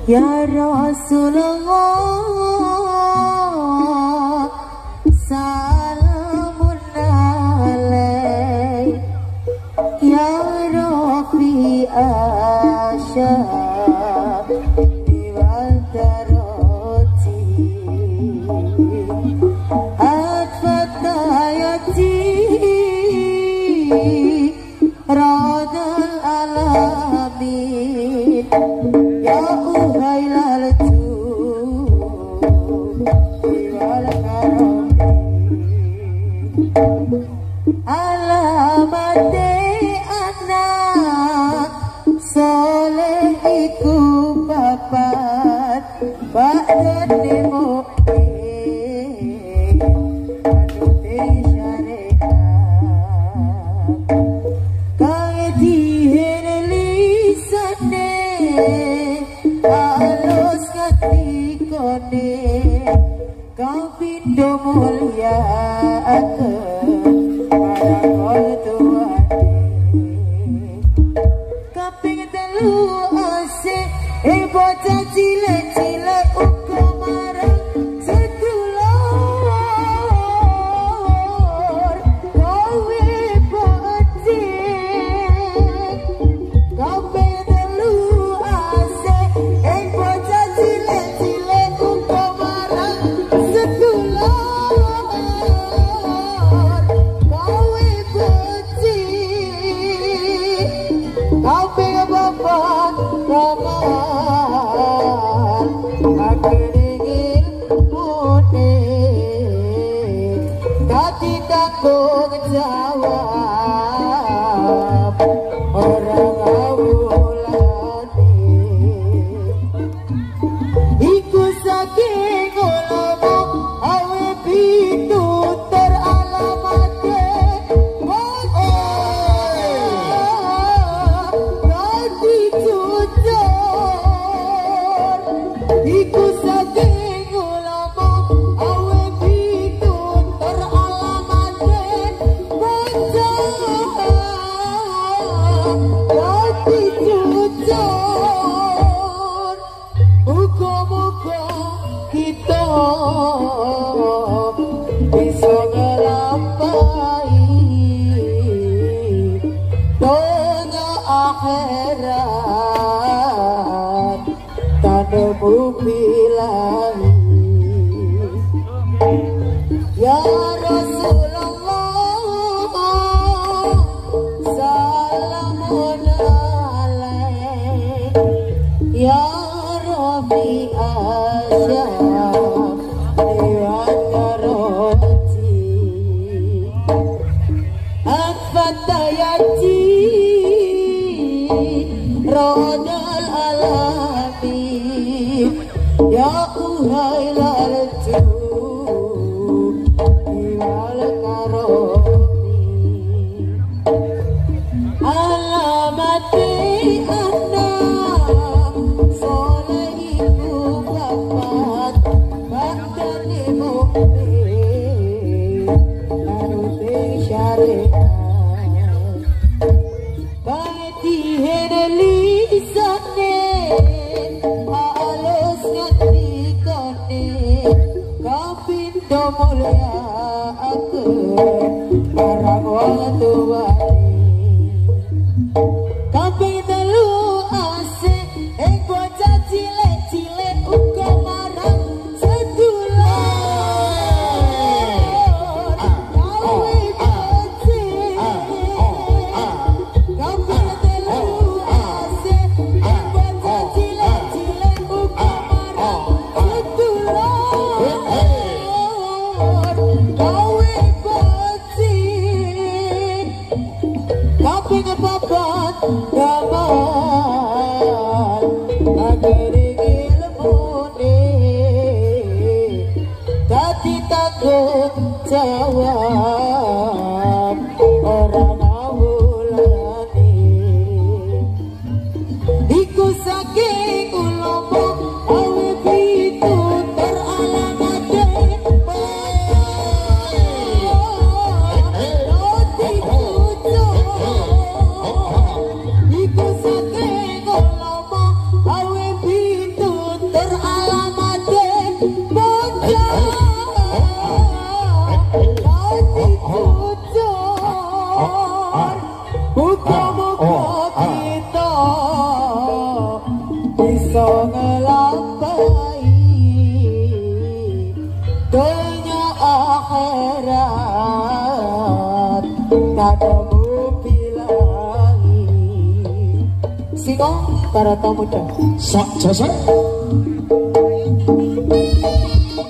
Ya Rasulullah salamun alaik ya Rafi asyaf wal daroti atfatayati radal alamin ya uhailal wal karomi alamate anak soleh iku papat badane mukmin manute syariat kaya dihene lisane alus ngatikone kau pindo mulia aku para kol tuane kaping telu asik bocah cilik-cilik uga marang sedulur kowe becik kaping telu asik bocah cilik-cilik uga marang sedulur kowe becik kaping papat ramal akhirnya ilmune dadi tanggung jawab orang awulane iku saking ulama awe pitutur alamate dadi jujur iku saking ulama awe pitutur alamate dadi jujur muga-muga kita bisa ngelampahi dunia akhirat tanemu bilahi ya Rasulullah salamun alaik ya Rafi asyaf lewat karoti atfatayati rodal alamin ya uhailal wal karomi alamati anak soleh iku papat badane mukmin manute syariat kaya dihene lisane alus ngatikone kapindo mulia aku para wong tuane kaping telu asik bocah cilik-cilik uga marang sedulur kowe becik kaping telu asik bocah cilik-cilik uga marang sedulur kowe becik kaping papat ramal akhirnya ilmune dadi tanggung jawab orang awulane iku saking ulama awe pitutur alamate iku saking ulama awe pitutur ngelampahi dunia akhirat kadamu bilangi siko para tamu dah sak jasa